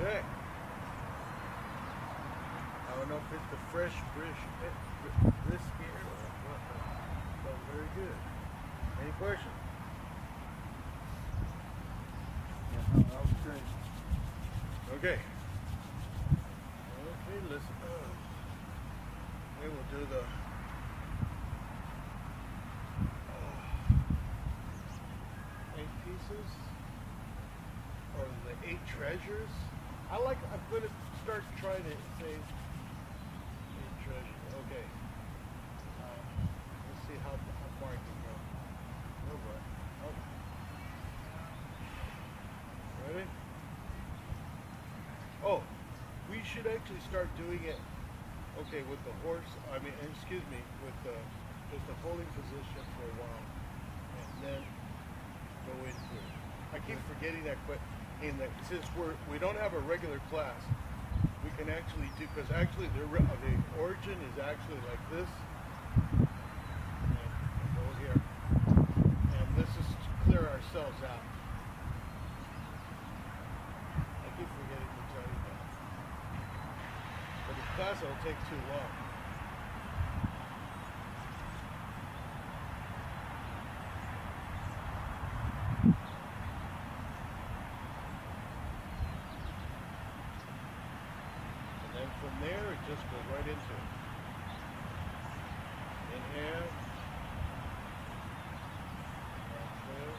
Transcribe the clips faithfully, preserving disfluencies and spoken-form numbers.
Okay. I don't know if it's the fresh brisk, brisk here or what, but very good. Any questions? Yeah, that was great. Okay. Okay, listen. We will do the uh, eight pieces or the eight treasures. I like. I'm going to start trying to say eight treasures. Okay. Uh, let's see how, how far I can go. Oh boy. Okay. Ready? Oh, we should actually start doing it. Okay, with the horse, I mean, excuse me, with the, just the holding position for a while, and then go into it. I keep forgetting that, but in that, since we're, we don't have a regular class, we can actually do, because actually the, the origin is actually like this, and go here, and this is to clear ourselves out. I keep forgetting to tell you that. But the class will take too long. And then from there, it just goes right into it. Inhale. Exhale.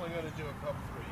only going to do a cup three.